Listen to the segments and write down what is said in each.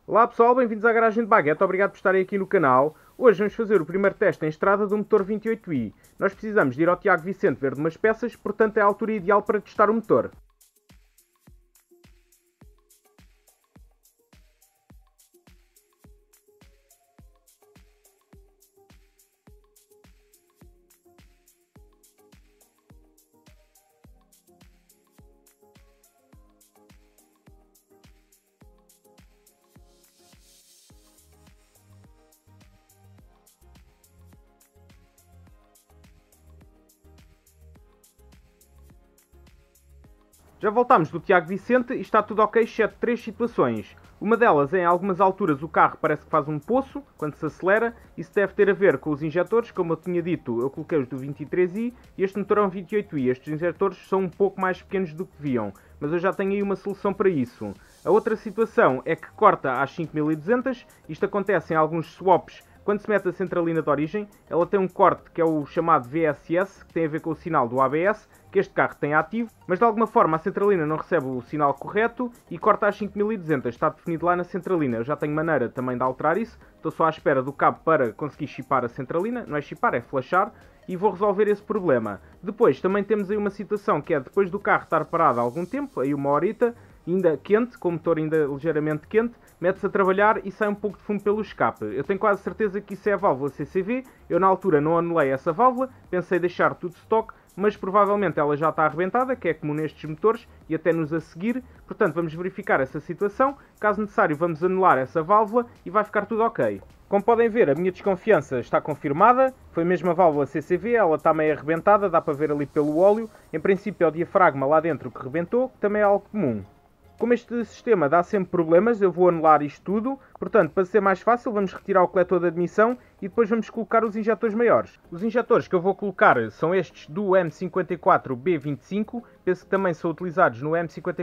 Olá pessoal, bem-vindos à Garagem de Baguete, obrigado por estarem aqui no canal. Hoje vamos fazer o primeiro teste em estrada do motor 28i. Nós precisamos de ir ao Tiago Vicente ver de umas peças, portanto é a altura ideal para testar o motor. Já voltámos do Tiago Vicente e está tudo ok, exceto três situações. Uma delas é em algumas alturas o carro parece que faz um poço quando se acelera. Isso deve ter a ver com os injetores, como eu tinha dito, eu coloquei os do 23i e este motor é um 28i. Estes injetores são um pouco mais pequenos do que deviam, mas eu já tenho aí uma solução para isso. A outra situação é que corta às 5200, isto acontece em alguns swaps. Quando se mete a centralina de origem, ela tem um corte que é o chamado VSS, que tem a ver com o sinal do ABS, que este carro tem ativo, mas de alguma forma a centralina não recebe o sinal correto e corta às 5200, está definido lá na centralina. Eu já tenho maneira também de alterar isso, estou só à espera do cabo para conseguir chipar a centralina, não é chipar, é flashar, e vou resolver esse problema. Depois também temos aí uma situação que é depois do carro estar parado há algum tempo, aí uma horita, ainda quente, com o motor ainda ligeiramente quente, mete-se a trabalhar e sai um pouco de fumo pelo escape. Eu tenho quase certeza que isso é a válvula CCV, eu na altura não anulei essa válvula, pensei deixar tudo stock, mas provavelmente ela já está arrebentada, que é comum nestes motores e até nos a seguir, portanto vamos verificar essa situação, caso necessário vamos anular essa válvula e vai ficar tudo ok. Como podem ver, a minha desconfiança está confirmada, foi mesmo a válvula CCV, ela está meio arrebentada, dá para ver ali pelo óleo, em princípio é o diafragma lá dentro que rebentou, que também é algo comum. Como este sistema dá sempre problemas, eu vou anular isto tudo. Portanto, para ser mais fácil, vamos retirar o coletor de admissão e depois vamos colocar os injetores maiores. Os injetores que eu vou colocar são estes do M54B25. Penso que também são utilizados no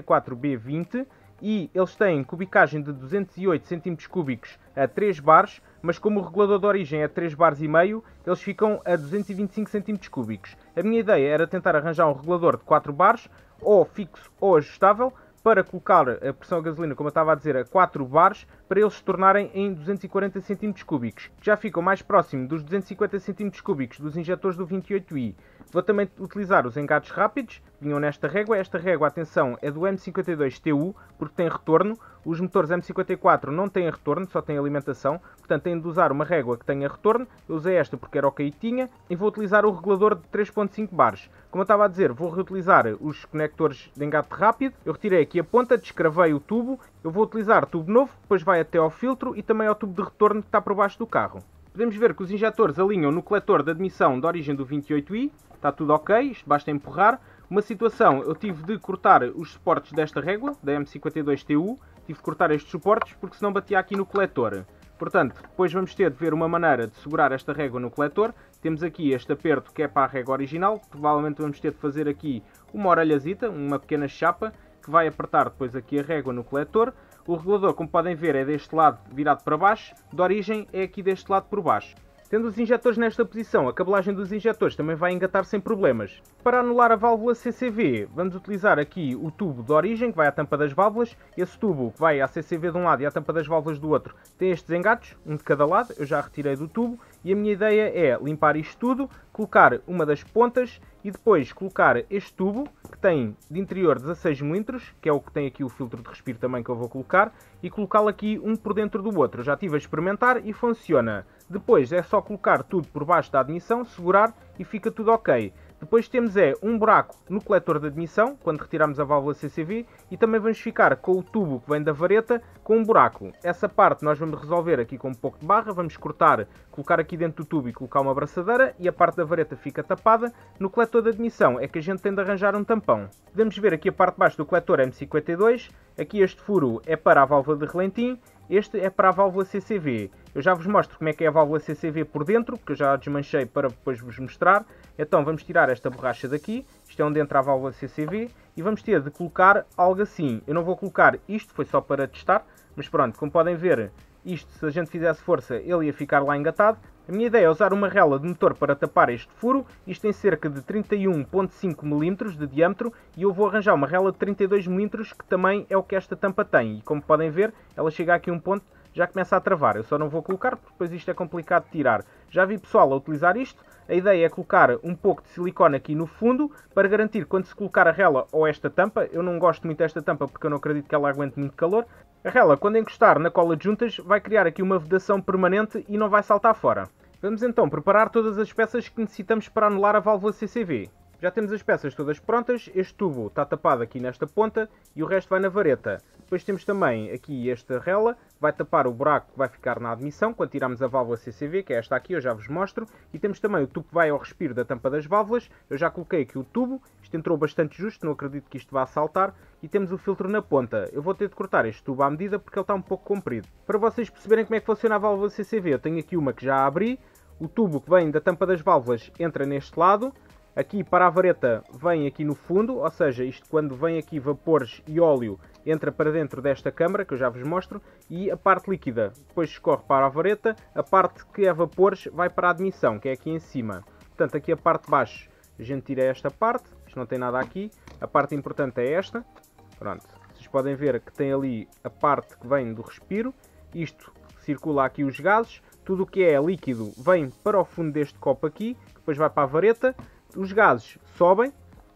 M54B20. E eles têm cubicagem de 208 cm3 a 3 bares, mas como o regulador de origem é 3 bares e meio, eles ficam a 225 cm3. A minha ideia era tentar arranjar um regulador de 4 bares, ou fixo ou ajustável, para colocar a pressão a gasolina, como eu estava a dizer, a 4 bares, para eles se tornarem em 240 cm3, que já ficam mais próximo dos 250 cm3 dos injetores do 28i. Vou também utilizar os engates rápidos, vinham nesta régua. Esta régua, atenção, é do M52TU, porque tem retorno. Os motores M54 não têm retorno, só têm alimentação, portanto têm de usar uma régua que tenha retorno. Eu usei esta porque era o que aí tinha, e vou utilizar o regulador de 3.5 bares. Como eu estava a dizer, vou reutilizar os conectores de engate rápido. Eu retirei aqui a ponta, descravei o tubo, eu vou utilizar tubo novo, depois vai até ao filtro e também ao tubo de retorno que está por baixo do carro. Podemos ver que os injetores alinham no coletor de admissão de origem do 28i, está tudo ok, isto basta empurrar. Uma situação, eu tive de cortar os suportes desta régua, da M52TU, tive de cortar estes suportes porque senão batia aqui no coletor. Portanto, depois vamos ter de ver uma maneira de segurar esta régua no coletor. Temos aqui este aperto que é para a régua original, provavelmente vamos ter de fazer aqui uma orelhazita, uma pequena chapa, que vai apertar depois aqui a régua no coletor. O regulador, como podem ver, é deste lado virado para baixo, de origem é aqui deste lado por baixo. Tendo os injetores nesta posição, a cabelagem dos injetores também vai engatar sem problemas. Para anular a válvula CCV, vamos utilizar aqui o tubo de origem, que vai à tampa das válvulas. Esse tubo, que vai à CCV de um lado e à tampa das válvulas do outro, tem estes engates, um de cada lado, eu já retirei do tubo. E a minha ideia é limpar isto tudo, colocar uma das pontas e depois colocar este tubo, que tem de interior 16 mm, que é o que tem aqui o filtro de respiro também que eu vou colocar, e colocá-lo aqui um por dentro do outro. Eu já estive a experimentar e funciona. Depois é só colocar tudo por baixo da admissão, segurar e fica tudo ok. Depois temos um buraco no coletor de admissão, quando retiramos a válvula CCV, e também vamos ficar com o tubo que vem da vareta com um buraco. Essa parte nós vamos resolver aqui com um pouco de barra, vamos cortar, colocar aqui dentro do tubo e colocar uma abraçadeira, e a parte da vareta fica tapada. No coletor de admissão é que a gente tem de arranjar um tampão. Podemos ver aqui a parte de baixo do coletor M52, aqui este furo é para a válvula de relentim, este é para a válvula CCV. Eu já vos mostro como é que é a válvula CCV por dentro, porque eu já a desmanchei para depois vos mostrar. Então vamos tirar esta borracha daqui, isto é onde entra a válvula CCV, e vamos ter de colocar algo assim. Eu não vou colocar isto, foi só para testar, mas pronto, como podem ver, Isto, se a gente fizesse força, ele ia ficar lá engatado. A minha ideia é usar uma rela de motor para tapar este furo. Isto tem cerca de 31,5 mm de diâmetro e eu vou arranjar uma rela de 32 mm, que também é o que esta tampa tem. E como podem ver, ela chega aqui a um ponto, já começa a travar. Eu só não vou colocar porque depois isto é complicado de tirar. Já vi pessoal a utilizar isto. A ideia é colocar um pouco de silicone aqui no fundo para garantir que quando se colocar a rela ou esta tampa, eu não gosto muito desta tampa porque eu não acredito que ela aguente muito calor, a rela quando encostar na cola de juntas vai criar aqui uma vedação permanente e não vai saltar fora. Vamos então preparar todas as peças que necessitamos para anular a válvula CCV. Já temos as peças todas prontas, este tubo está tapado aqui nesta ponta e o resto vai na vareta. Depois temos também aqui esta rela, vai tapar o buraco que vai ficar na admissão quando tirarmos a válvula CCV, que é esta aqui, eu já vos mostro. E temos também o tubo que vai ao respiro da tampa das válvulas, eu já coloquei aqui o tubo, isto entrou bastante justo, não acredito que isto vá saltar. E temos o filtro na ponta, eu vou ter de cortar este tubo à medida porque ele está um pouco comprido. Para vocês perceberem como é que funciona a válvula CCV, eu tenho aqui uma que já abri, o tubo que vem da tampa das válvulas entra neste lado. Aqui para a vareta vem aqui no fundo, ou seja, isto quando vem aqui vapores e óleo entra para dentro desta câmara, que eu já vos mostro, e a parte líquida depois escorre para a vareta, a parte que é vapores vai para a admissão, que é aqui em cima. Portanto, aqui a parte de baixo a gente tira esta parte, isto não tem nada aqui, a parte importante é esta. Pronto, vocês podem ver que tem ali a parte que vem do respiro, isto circula aqui os gases, tudo o que é líquido vem para o fundo deste copo aqui, que depois vai para a vareta. Os gases sobem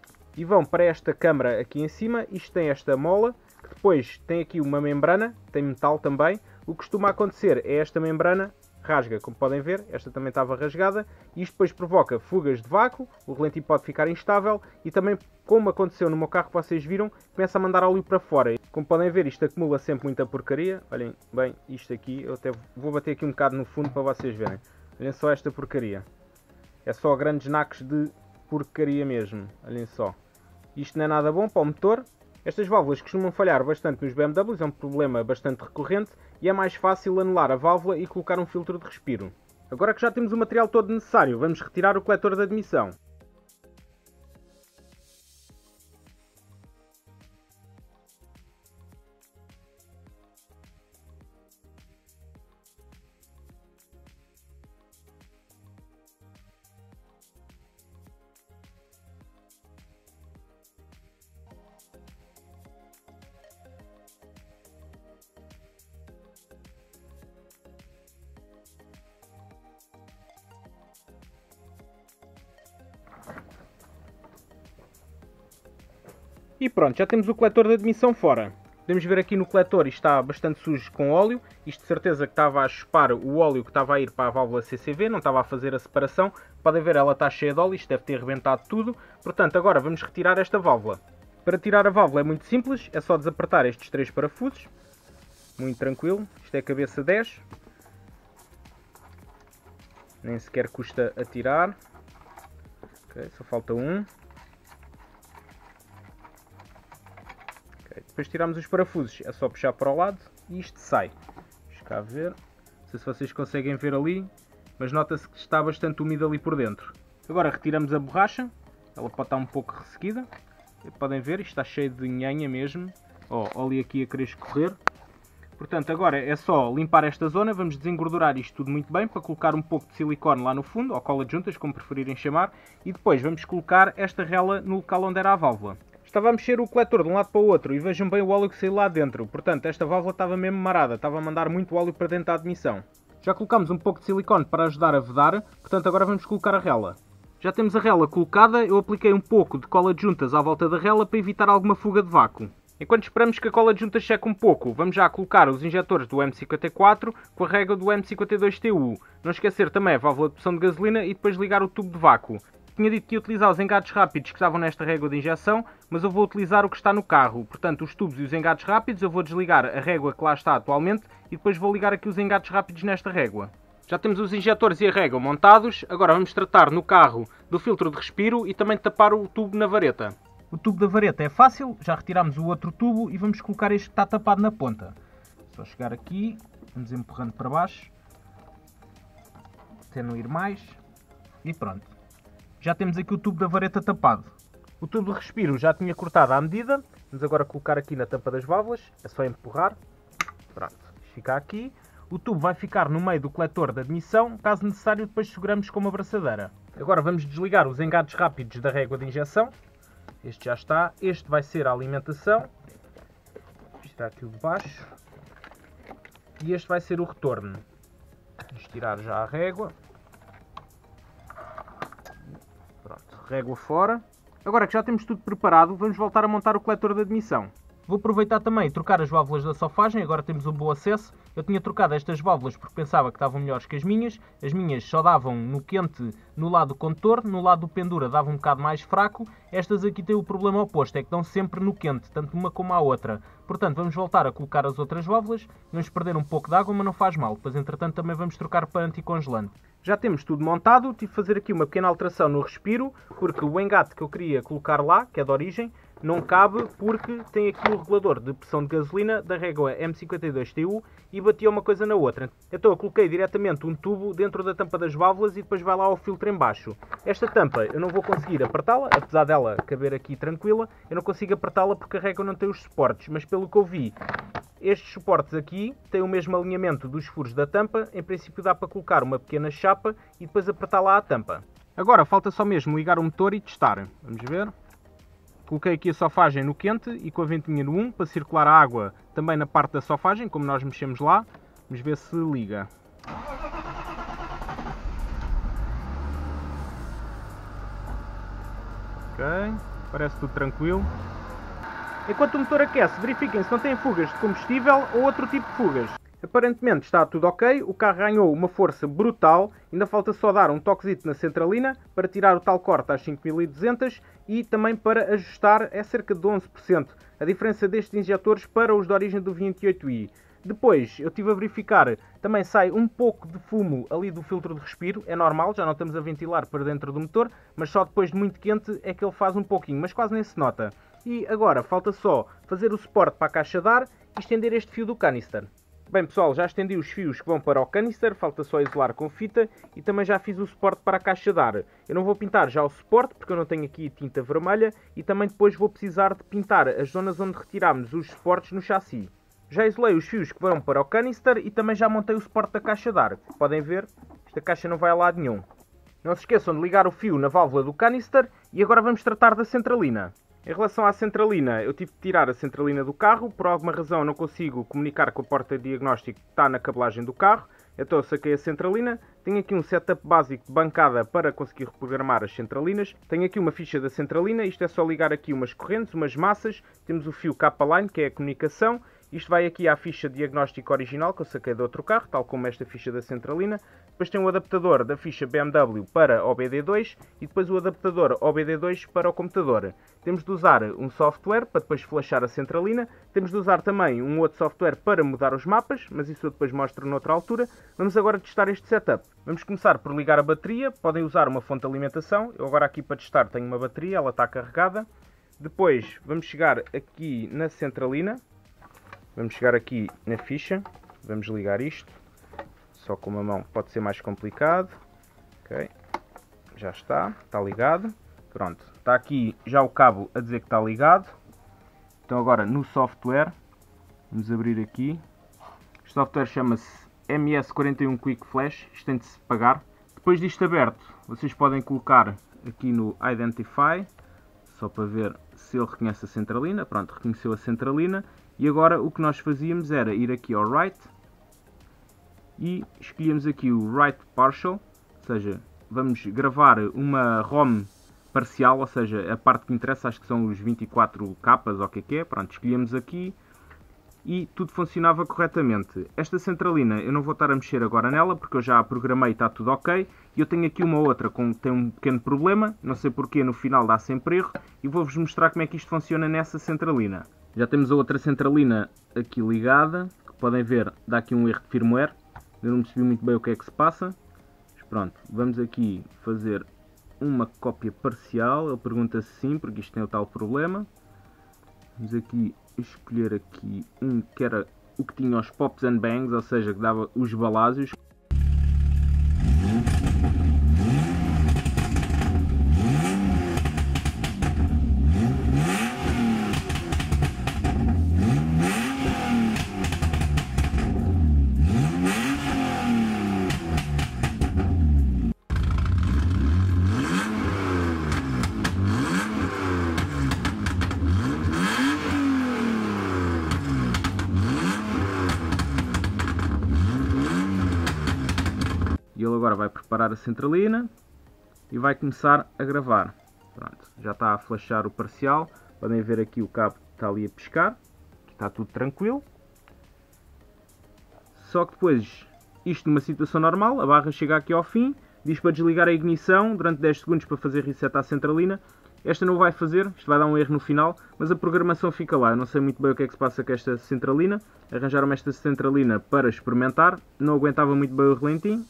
e vão para esta câmara aqui em cima. Isto tem esta mola, que depois tem aqui uma membrana, tem metal também. O que costuma acontecer é esta membrana rasga, como podem ver, esta também estava rasgada. E isto depois provoca fugas de vácuo, o relenti pode ficar instável e também, como aconteceu no meu carro que vocês viram, começa a mandar óleo para fora. Como podem ver, isto acumula sempre muita porcaria. Olhem bem isto aqui, eu até vou bater aqui um bocado no fundo para vocês verem. Olhem só esta porcaria. É só grandes nacos de porcaria mesmo, olhem só. Isto não é nada bom para o motor. Estas válvulas costumam falhar bastante nos BMWs, é um problema bastante recorrente e é mais fácil anular a válvula e colocar um filtro de respiro. Agora que já temos o material todo necessário, vamos retirar o coletor de admissão. E pronto, já temos o coletor de admissão fora. Podemos ver aqui no coletor, isto está bastante sujo com óleo. Isto de certeza que estava a chupar o óleo que estava a ir para a válvula CCV, não estava a fazer a separação. Podem ver, ela está cheia de óleo, isto deve ter rebentado tudo. Portanto, agora vamos retirar esta válvula. Para tirar a válvula é muito simples, é só desapertar estes 3 parafusos. Muito tranquilo, isto é a cabeça 10. Nem sequer custa a tirar. Okay, só falta um. Depois tiramos os parafusos, é só puxar para o lado e isto sai. Vamos cá ver, não sei se vocês conseguem ver ali, mas nota-se que está bastante úmido ali por dentro. Agora retiramos a borracha, ela pode estar um pouco ressequida. Podem ver, isto está cheio de nhanha mesmo. Olha aqui a querer escorrer. Portanto, agora é só limpar esta zona, vamos desengordurar isto tudo muito bem para colocar um pouco de silicone lá no fundo, ou cola de juntas, como preferirem chamar, e depois vamos colocar esta rela no local onde era a válvula. Estava a mexer o coletor de um lado para o outro e vejam bem o óleo que saiu lá dentro. Portanto, esta válvula estava mesmo marada, estava a mandar muito óleo para dentro da admissão. Já colocámos um pouco de silicone para ajudar a vedar, portanto agora vamos colocar a rela. Já temos a rela colocada, eu apliquei um pouco de cola de juntas à volta da rela para evitar alguma fuga de vácuo. Enquanto esperamos que a cola de juntas seque um pouco, vamos já colocar os injetores do M54 com a régua do M52TU. Não esquecer também a válvula de pressão de gasolina e depois ligar o tubo de vácuo. Tinha dito que ia utilizar os engates rápidos que estavam nesta régua de injeção, mas eu vou utilizar o que está no carro. Portanto, os tubos e os engates rápidos, eu vou desligar a régua que lá está atualmente e depois vou ligar aqui os engates rápidos nesta régua. Já temos os injetores e a régua montados, agora vamos tratar no carro do filtro de respiro e também tapar o tubo na vareta. O tubo da vareta é fácil, já retiramos o outro tubo e vamos colocar este que está tapado na ponta. Só chegar aqui, vamos empurrando para baixo, até não ir mais, e pronto. Já temos aqui o tubo da vareta tapado. O tubo de respiro já tinha cortado à medida. Vamos agora colocar aqui na tampa das válvulas. É só empurrar. Pronto, fica aqui. o tubo vai ficar no meio do coletor de admissão, caso necessário depois seguramos com uma braçadeira. Agora vamos desligar os engates rápidos da régua de injeção. Este já está, este vai ser a alimentação, está aqui o de baixo, e este vai ser o retorno. Vamos tirar já a régua. Pronto, régua fora. Agora que já temos tudo preparado, vamos voltar a montar o coletor de admissão. Vou aproveitar também e trocar as válvulas da sofagem, agora temos um bom acesso. Eu tinha trocado estas válvulas porque pensava que estavam melhores que as minhas só davam no quente no lado do condutor, no lado do pendura dava um bocado mais fraco. Estas aqui têm o problema oposto, é que dão sempre no quente, tanto uma como a outra. Portanto, vamos voltar a colocar as outras válvulas, vamos perder um pouco de água, mas não faz mal. Depois, entretanto, também vamos trocar para anticongelante. Já temos tudo montado, tive de fazer aqui uma pequena alteração no respiro, porque o engate que eu queria colocar lá, que é de origem, não cabe porque tem aqui o regulador de pressão de gasolina da régua M52TU e batia uma coisa na outra. Então eu coloquei diretamente um tubo dentro da tampa das válvulas e depois vai lá ao filtro em baixo. Esta tampa eu não vou conseguir apertá-la, apesar dela caber aqui tranquila, eu não consigo apertá-la porque a régua não tem os suportes, mas pelo que eu vi, estes suportes aqui têm o mesmo alinhamento dos furos da tampa, em princípio dá para colocar uma pequena chapa e depois apertar lá a tampa. Agora falta só mesmo ligar o motor e testar. Vamos ver. Coloquei aqui a sofagem no quente e com a ventinha no 1 para circular a água também na parte da sofagem, como nós mexemos lá. Vamos ver se liga. Ok, parece tudo tranquilo. Enquanto o motor aquece, verifiquem se não tem fugas de combustível ou outro tipo de fugas. Aparentemente está tudo ok, o carro ganhou uma força brutal, ainda falta só dar um toquezito na centralina para tirar o tal corte às 5200 e também para ajustar é cerca de 11% a diferença destes injetores para os de origem do 28i. Depois eu estive a verificar, também sai um pouco de fumo ali do filtro de respiro, é normal, já não estamos a ventilar para dentro do motor, mas só depois de muito quente é que ele faz um pouquinho, mas quase nem se nota. E agora falta só fazer o suporte para a caixa de ar e estender este fio do canister. Bem pessoal, já estendi os fios que vão para o canister, falta só isolar com fita e também já fiz o suporte para a caixa de ar. Eu não vou pintar já o suporte porque eu não tenho aqui tinta vermelha e também depois vou precisar de pintar as zonas onde retirámos os suportes no chassi. Já isolei os fios que vão para o canister e também já montei o suporte da caixa de ar. Podem ver, esta caixa não vai a lado nenhum. Não se esqueçam de ligar o fio na válvula do canister e agora vamos tratar da centralina. Em relação à centralina, eu tive de tirar a centralina do carro, por alguma razão não consigo comunicar com a porta de diagnóstico que está na cabelagem do carro, então eu saquei a centralina, tenho aqui um setup básico de bancada para conseguir reprogramar as centralinas, tenho aqui uma ficha da centralina, isto é só ligar aqui umas correntes, umas massas, temos o fio K-Line que é a comunicação, isto vai aqui à ficha de diagnóstico original que eu saquei de outro carro, tal como esta ficha da centralina. Depois tem o adaptador da ficha BMW para OBD2 e depois o adaptador OBD2 para o computador. Temos de usar um software para depois flashar a centralina. Temos de usar também um outro software para mudar os mapas, mas isso eu depois mostro noutra altura. Vamos agora testar este setup. Vamos começar por ligar a bateria. Podem usar uma fonte de alimentação. Eu agora aqui para testar tenho uma bateria, ela está carregada. Depois vamos chegar aqui na centralina. Vamos chegar aqui na ficha, vamos ligar isto, só com uma mão pode ser mais complicado, ok, já está ligado, pronto, está aqui já o cabo a dizer que está ligado, então agora no software, vamos abrir aqui, o software chama-se MS41 Quick Flash, isto tem de se pagar, depois disto aberto, vocês podem colocar aqui no Identify, só para ver se ele reconhece a centralina, pronto, reconheceu a centralina. E agora o que nós fazíamos era ir aqui ao Write e escolhíamos aqui o Write Partial, ou seja, vamos gravar uma ROM parcial, ou seja, a parte que interessa, acho que são os 24 capas ou o que é, pronto, escolhemos aqui e tudo funcionava corretamente. Esta centralina eu não vou estar a mexer agora nela porque eu já a programei e está tudo ok. E eu tenho aqui uma outra que tem um pequeno problema, não sei porquê, no final dá sempre erro e vou-vos mostrar como é que isto funciona nessa centralina. Já temos a outra centralina aqui ligada, que podem ver, dá aqui um erro de firmware, eu não percebi muito bem o que é que se passa, mas pronto, vamos aqui fazer uma cópia parcial, ele pergunta se sim, porque isto tem o tal problema, vamos aqui escolher aqui um que era o que tinha os pops and bangs, ou seja, que dava os balásios. E ele agora vai preparar a centralina e vai começar a gravar. Pronto, já está a flashar o parcial. Podem ver aqui o cabo está ali a piscar. Está tudo tranquilo. Só que depois, isto numa situação normal, a barra chega aqui ao fim, diz para desligar a ignição durante 10 segundos para fazer reset à centralina. Esta não vai fazer, isto vai dar um erro no final, mas a programação fica lá. Eu não sei muito bem o que é que se passa com esta centralina. Arranjaram-me esta centralina para experimentar, não aguentava muito bem o relentinho.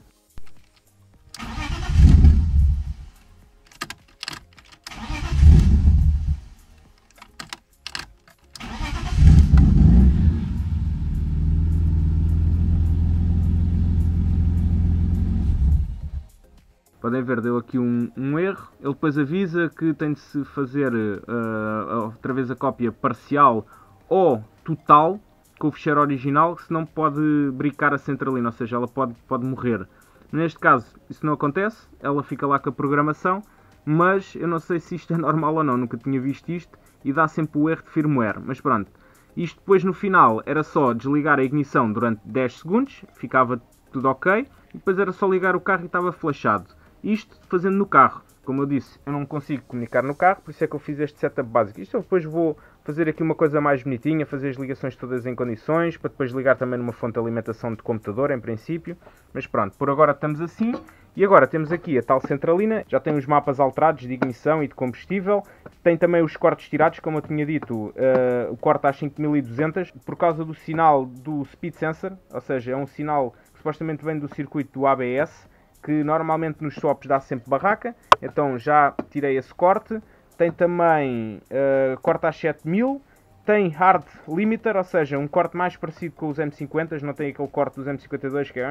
Podem ver, deu aqui um erro. Ele depois avisa que tem de se fazer outra vez a cópia parcial ou total com o ficheiro original, senão pode bricar a centralina, ou seja, ela pode morrer. Neste caso, isso não acontece, ela fica lá com a programação, mas eu não sei se isto é normal ou não, nunca tinha visto isto e dá sempre o erro de firmware. Mas pronto, isto depois no final era só desligar a ignição durante 10 segundos, ficava tudo ok, e depois era só ligar o carro e estava flashado. Isto fazendo no carro. Como eu disse, eu não consigo comunicar no carro, por isso é que eu fiz este setup básico. Isto eu depois vou fazer aqui uma coisa mais bonitinha, fazer as ligações todas em condições, para depois ligar também numa fonte de alimentação de computador, em princípio. Mas pronto, por agora estamos assim. E agora temos aqui a tal centralina, já tem os mapas alterados de ignição e de combustível. Tem também os cortes tirados, como eu tinha dito, o corte às 5200, por causa do sinal do Speed Sensor, ou seja, é um sinal que supostamente vem do circuito do ABS, que normalmente nos swaps dá sempre barraca, então já tirei esse corte. Tem também corte às 7000, tem hard limiter, ou seja, um corte mais parecido com os M50, não tem aquele corte dos M52 que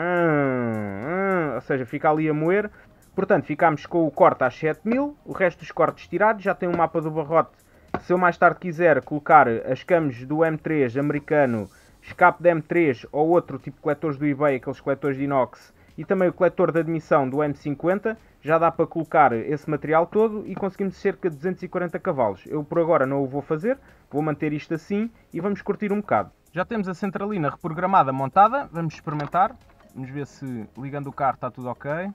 é, ou seja, fica ali a moer. Portanto, ficámos com o corte às 7000, o resto dos cortes tirados, já tem um mapa do barrote. Se eu mais tarde quiser colocar as cams do M3 americano, escape da M3 ou outro tipo de coletores do eBay, aqueles coletores de inox, e também o coletor de admissão do M50, já dá para colocar esse material todo e conseguimos cerca de 240 cavalos. Eu por agora não o vou fazer, vou manter isto assim e vamos curtir um bocado. Já temos a centralina reprogramada montada, vamos experimentar, vamos ver se ligando o carro está tudo ok.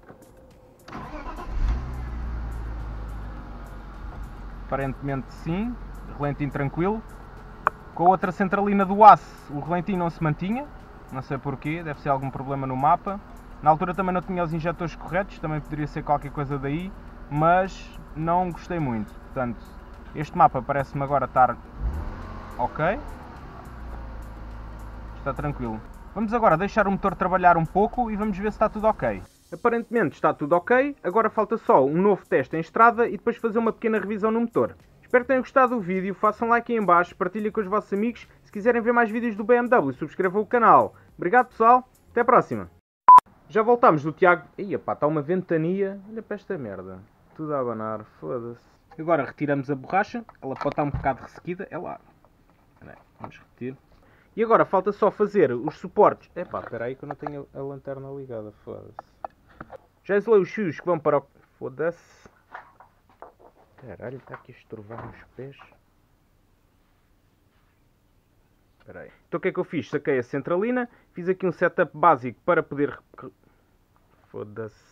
Aparentemente sim, relentinho tranquilo. Com a outra centralina do aço, o relentinho não se mantinha. Não sei porquê, deve ser algum problema no mapa. Na altura também não tinha os injetores corretos, também poderia ser qualquer coisa daí, mas não gostei muito. Portanto, este mapa parece-me agora estar ok. Está tranquilo. Vamos agora deixar o motor trabalhar um pouco e vamos ver se está tudo ok. Aparentemente está tudo ok, agora falta só um novo teste em estrada e depois fazer uma pequena revisão no motor. Espero que tenham gostado do vídeo, façam like aí em baixo, partilhem com os vossos amigos. Se quiserem ver mais vídeos do BMW, subscrevam o canal. Obrigado pessoal, até a próxima. Já voltámos do Tiago. Ih, pá, está uma ventania. Olha para esta merda. Tudo a abanar, foda-se. Agora retiramos a borracha, ela pode estar um bocado ressequida, é lá. Vamos retirar. E agora falta só fazer os suportes. Epá, espera aí que eu não tenho a lanterna ligada, foda-se. Já isolei os fios que vão para o... Foda-se. Caralho, está aqui a estrovar nos pés. Espera aí. Então o que é que eu fiz? Saquei a centralina, fiz aqui um setup básico para poder... Foda-se.